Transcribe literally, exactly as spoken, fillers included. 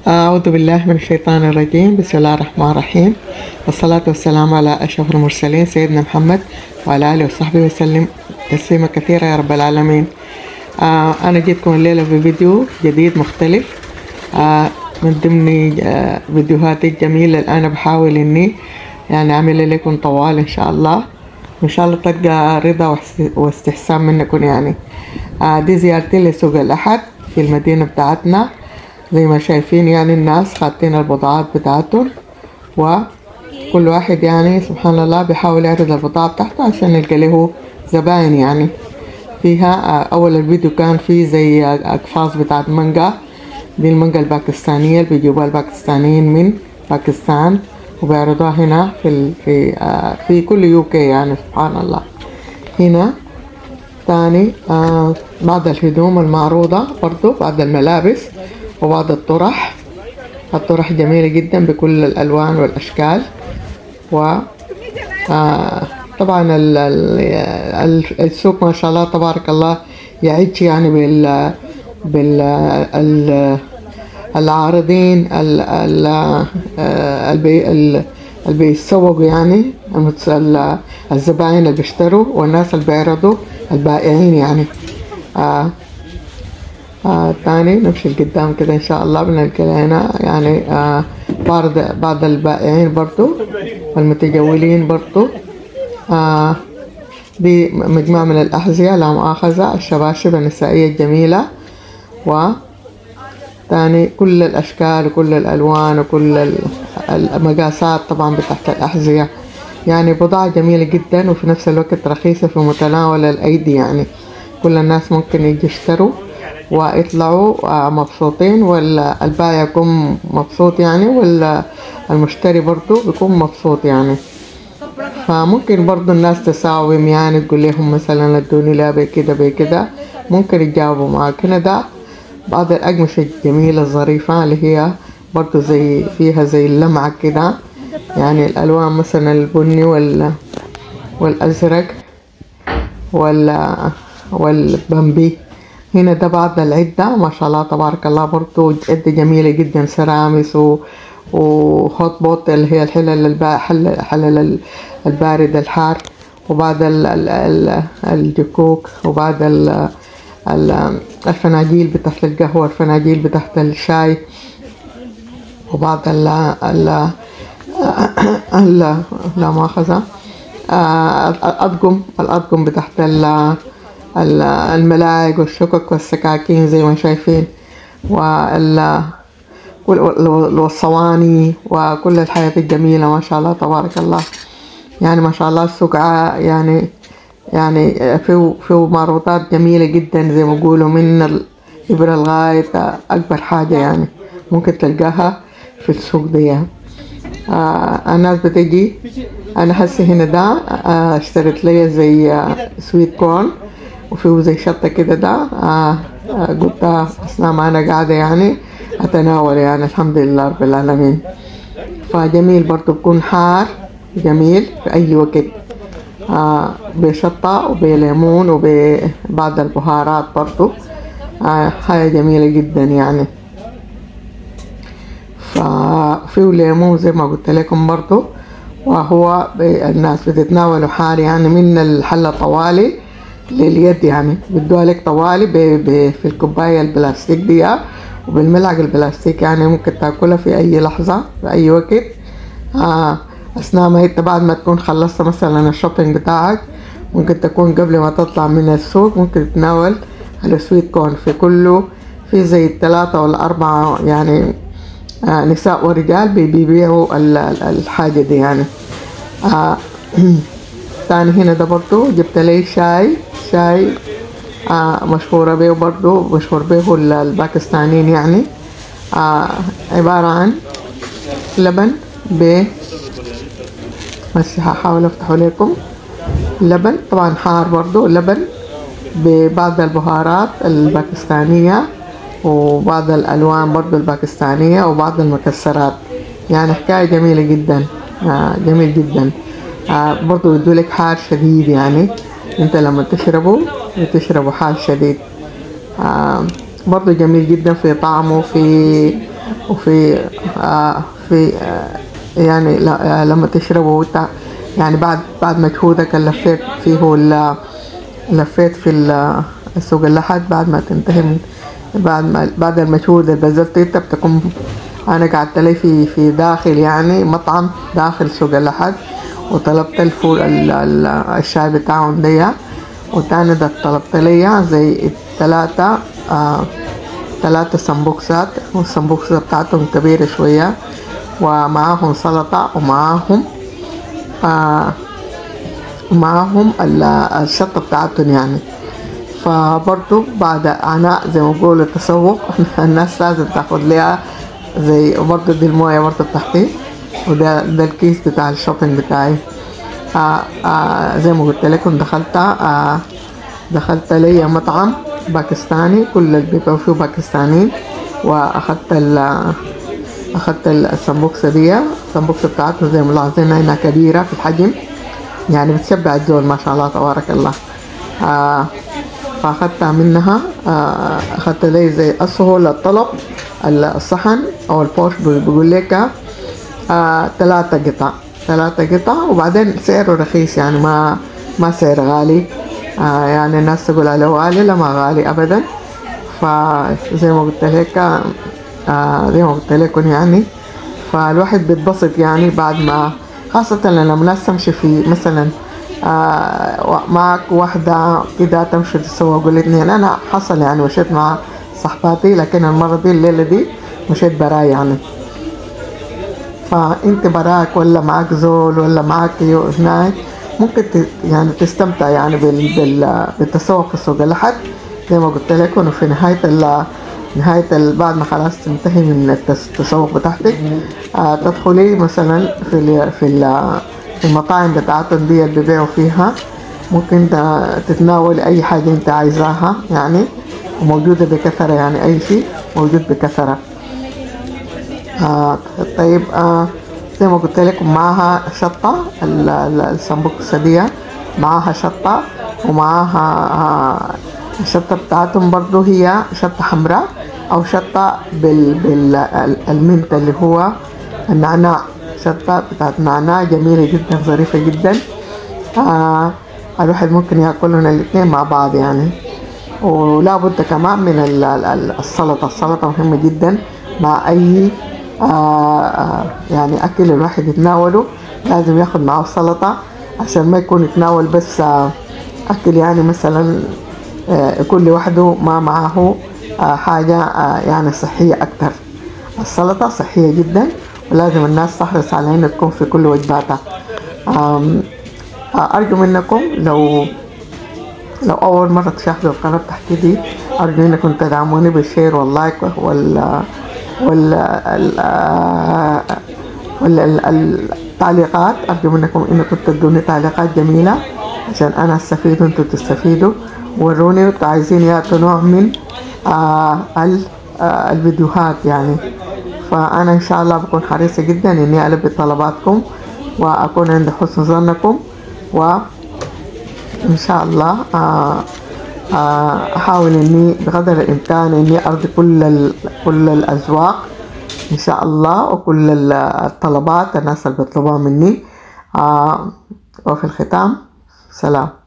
أعوذ بالله من الشيطان الرجيم. بسم الله الرحمن الرحيم، والصلاة والسلام على أشرف المرسلين سيدنا محمد وعلى آله وصحبه وسلم تسليما كثيرا يا رب العالمين. آه أنا جيتكم الليلة بفيديو جديد مختلف آه من ضمن آه فيديوهاتي الجميلة اللي أنا بحاول إني يعني أعمل لكم طوال إن شاء الله، وإن شاء الله تلقى رضا واستحسان منكم. يعني آه دي زيارتي لسوق الأحد في المدينة بتاعتنا. زي ما شايفين يعني الناس خاطين البضاعات بتاعتهم، وكل واحد يعني سبحان الله بيحاول يعرض البضاعة بتاعته عشان يلقى له زباين. يعني فيها أول الفيديو كان فيه زي أقفاص بتاعت مانجا، دي المانجا الباكستانية اللي بيجيبوها الباكستانيين من باكستان وبيعرضوها هنا في في آه في كل يوكي. يعني سبحان الله. هنا تاني آه بعض الهدوم المعروضة برضو، بعض الملابس وبعض الطرح. الطرح جميلة جدا بكل الألوان والأشكال. و آه طبعا ال ال السوق ما شاء الله تبارك الله يعج يعني بال بال ال العارضين اللي بيسوقوا، يعني الزباين اللي بيشتروا والناس اللي بيعرضوا البائعين. يعني آه آه تاني نمشي لقدام كده ان شاء الله بنلقى هنا يعني آه بعض بعض البائعين برضو والمتجولين برضو. آه دي مجموعة من الأحذية لا مؤاخذة، الشباشب النسائية الجميلة، و تاني كل الأشكال وكل الألوان وكل المقاسات طبعا بتحت الأحذية. يعني بضاعة جميلة جدا وفي نفس الوقت رخيصة في متناول الأيدي. يعني كل الناس ممكن يجي يشتروا ويطلعوا مبسوطين، والبائع يكون مبسوط يعني، والمشتري برضو بيكون مبسوط. يعني فممكن برضو الناس تساوم، يعني تقول لهم مثلا ادوني لا بكده بكده، ممكن يجاوبوا معاك. هنا ده بعض الأقمشة الجميلة الظريفة اللي هي برضو زي فيها زي اللمعة كده، يعني الألوان مثلا البني وال والأزرق وال والبامبي. هنا ده بعض العدة ما شاء الله تبارك الله، برضو عدة جميلة جدا، سيراميس و وهوت بوت اللي هي الحلل البا حل حلل البارد الحار، وبعد الجكوك، وبعد الفناجيل بتاعت القهوة، الفناجيل بتاعت الشاي، وبعض ال ال ال لا مؤاخذة الأطقم الأطقم بتاعت الملاعق والشكك والسكاكين زي ما شايفين، وال والصواني وكل الحياة الجميلة ما شاء الله تبارك الله. يعني ما شاء الله السوق يعني يعني فيه فيه معروضات جميلة جدا زي ما يقولوا، من الإبرة لغاية أكبر حاجة يعني ممكن تلقاها في السوق دي. آه الناس بتجي. أنا هسه هنا ده آه اشتريت لي زي آه سويت كورن، وفيه زي شطة كده ده آه آه قلت أثناء ما أنا قاعدة يعني أتناول، يعني الحمد لله رب العالمين. فجميل برضو، بكون حار جميل في أي وقت آه بشطة وبليمون وبعض البهارات برضو. آه حاجة جميلة جدا يعني. ففيه ليمون زي ما قلت لكم برضو، وهو الناس بتتناولوا حار يعني من الحلة طوالي لليد، يعني بدوها لك طوالي في الكوباية البلاستيك دي وبالملعقة البلاستيك، يعني ممكن تاكلها في أي لحظة في أي وقت. آه أثناء ما أنت بعد ما تكون خلصت مثلا الشوبينج بتاعك، ممكن تكون قبل ما تطلع من السوق ممكن تتناول السويت كورن. في كله في زي الثلاثة ولا أربعة يعني آه نساء ورجال بيبيعوا الحاجة دي يعني. آه تاني هنا ده برضو جبت لي شاي شاي آه مشهورة به برضو، مشهور به الباكستانيين. يعني آه عبارة عن لبن ب بس هحاول افتحه لكم. لبن طبعا حار برضو، لبن ببعض البهارات الباكستانية وبعض الألوان برضو الباكستانية وبعض المكسرات. يعني حكاية جميلة جدا آه جميل جدا. آه برضو يدولك حار شديد، يعني انت لما تشربه بتشربه حار شديد. آه برضو جميل جدا في طعمه، في وفي آه في آه يعني لما تشربه يعني بعد بعد مجهودك اللي لفيت فيه لفيت في سوق اللحد، بعد ما تنتهي من بعد ما بعد المجهود اللي بذلته انت بتكون. انا قعدت لي في في داخل يعني مطعم داخل سوق اللحد، وطلبت الفول الشاي بتاعهم دي، وتاني ده طلبت لي زي ثلاثة آه ثلاثة سمبوكسات، والسمبوكسة بتاعتهم كبيرة شوية، ومعاهم سلطة، ومعاهم آه ومعاهم الشطة بتاعتهم يعني. فبرضو بعد عناء زي ما بقولوا التسوق الناس لازم تاخد لها زي برضو دي الموية برضو بتاعتي، وده ده الكيس بتاع الشوبينج بتاعي. آه آه زي ما قلت لكم دخلت آه دخلت لي مطعم باكستاني كل اللي بيبقوا فيه باكستانيين، واخدت ال اخدت السمبوكسة دي. السمبوكسة بتاعته زي ما ملاحظين انها كبيرة في الحجم، يعني بتشبع الزول ما شاء الله تبارك الله. آه فاخدتها منها. آه اخدت لي زي اسهل الطلب الصحن او البوش بيقول لك آه ثلاثة قطع ثلاثة قطع، وبعدين سعره رخيص يعني ما ما سعر غالي. آه يعني الناس تقول عليه غالي، لا ما غالي ابدا. فزي ما قلت لك آه زي ما قلت لكم يعني، فالواحد بيتبسط يعني بعد ما، خاصة لما الناس تمشي في مثلا آه معك واحدة كده تمشي تسوق الاثنين. أنا حصل يعني مشيت مع صحباتي، لكن المرة دي الليلة دي مشيت براي يعني. فأنت براك ولا معك زول ولا معك هناك، ممكن يعني تستمتع يعني بال بال بالتسوق في سوق اللحد زي ما قلت لكم. وفي نهاية ال نهاية ال بعد ما خلاص تنتهي من التسوق بتاعتك آه تدخلي مثلا في ال في ال في المطاعم بتاعتهم دي اللي بيبيعوا فيها، ممكن تتناولي أي حاجة أنت عايزاها يعني، وموجودة بكثرة يعني أي شيء موجود بكثرة. آه طيب آه زي ما قلت لكم معاها شطة، السمبوكسة دي معاها شطة، ومعاها آه الشطة بتاعتهم برضو هي شطة حمراء أو شطة بال بالمنت اللي هو النعناع. شطة بتاعت نعناع جميلة جدا ظريفة جدا. آه الواحد ممكن ياكلهم الاثنين مع بعض يعني. ولا بد كمان من السلطة. السلطة مهمة جدا مع أي آه يعني أكل الواحد يتناوله، لازم ياخد معه سلطة عشان ما يكون يتناول بس آه أكل يعني مثلا آه يكون لوحده ما معه آه حاجة آه يعني صحية أكتر. السلطة صحية جدا، ولازم الناس تحرص على انها تكون في كل وجباتها. ارجو منكم لو لو اول مرة تشاهدوا القناة بتاعتي دي، ارجو انكم تدعموني بالشير واللايك وال وال وال التعليقات. ارجو منكم انكم تدوني تعليقات جميلة عشان انا استفيد وانتم تستفيدوا. وروني عايزين يعطوا نوع من آه الفيديوهات يعني. فأنا إن شاء الله بكون حريصة جدا إني ألبي طلباتكم وأكون عند حسن ظنكم، وإن شاء الله أحاول إني بقدر الإمكان إني أرضي كل كل الأذواق إن شاء الله، وكل الطلبات الناس اللي بيطلبوها مني. وفي الختام سلام.